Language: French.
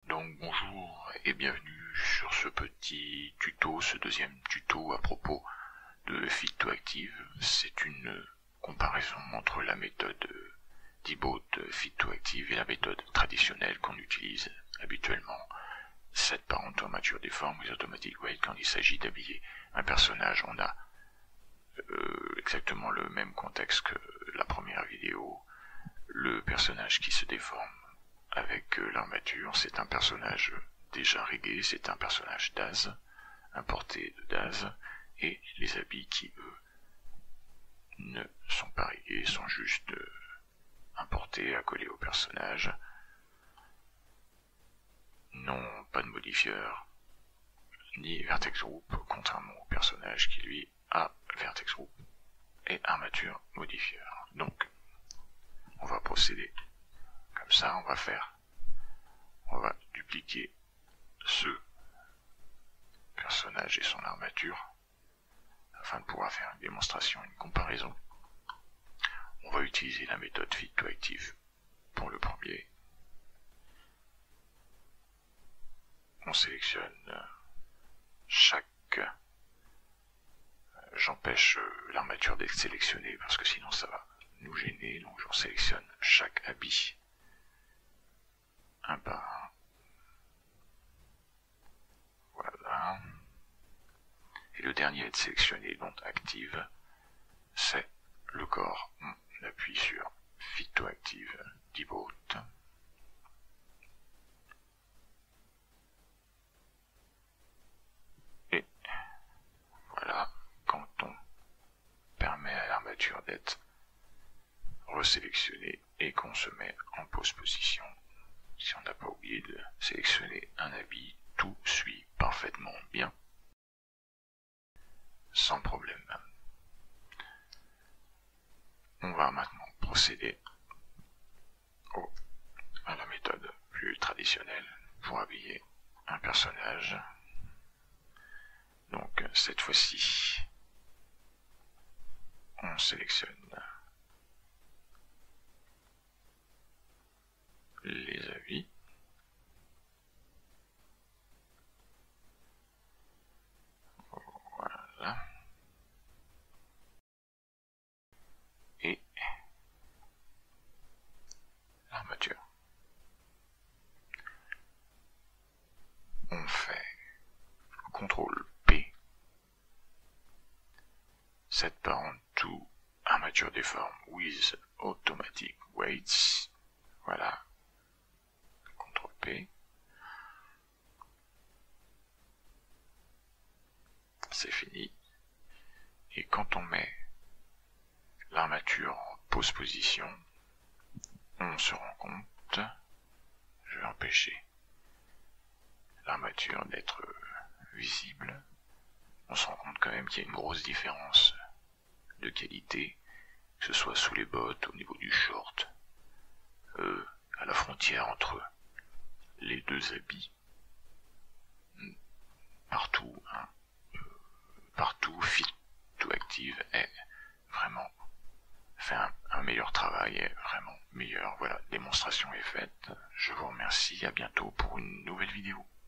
Donc bonjour et bienvenue sur ce petit tuto, ce deuxième tuto à propos de Fit2Active. C'est une comparaison entre la méthode Debot Fit2Active et la méthode traditionnelle qu'on utilise habituellement. Set parent mature deform with automatic weight. Quand il s'agit d'habiller un personnage, on a exactement le même contexte que la première vidéo. Le personnage qui se déforme avec l'armature, c'est un personnage déjà réglé, c'est un personnage Daz, importé de Daz, et les habits qui, eux, ne sont pas réglés, sont juste importés, accolés au personnage. Non, pas de modifieur, ni vertex group, contrairement au personnage qui, lui, a vertex group et armature modifieur. Donc, on va procéder comme ça, on va dupliquer ce personnage et son armature afin de pouvoir faire une démonstration, une comparaison. On va utiliser la méthode Fit2Active pour le premier. On sélectionne chaque... J'empêche l'armature d'être sélectionnée parce que sinon ça va nous gêner, donc je sélectionne chaque habit un par un. Voilà. Et le dernier à être sélectionné, donc active, c'est le corps. On appuie sur Fit2Active Debot. Et voilà, quand on permet à l'armature d'être resélectionnée et qu'on se met en pose position, si on n'a pas oublié de sélectionner un habit, tout suit parfaitement bien, sans problème. On va maintenant procéder à la méthode plus traditionnelle pour habiller un personnage. Donc cette fois-ci, on sélectionne les habits. Voilà. Et l'armature. On fait CTRL P, set parent to armature deform with automatic weights. Voilà. CTRL P. C'est fini. Et quand on met l'armature en pose position, on se rend compte, je vais empêcher l'armature d'être visible, on se rend compte quand même qu'il y a une grosse différence de qualité, que ce soit sous les bottes, au niveau du short, à la frontière entre les deux habits, partout, hein, partout Fit2Active est vraiment fait un meilleur travail, est vraiment meilleur. Voilà, démonstration est faite. Je vous remercie, à bientôt pour une nouvelle vidéo.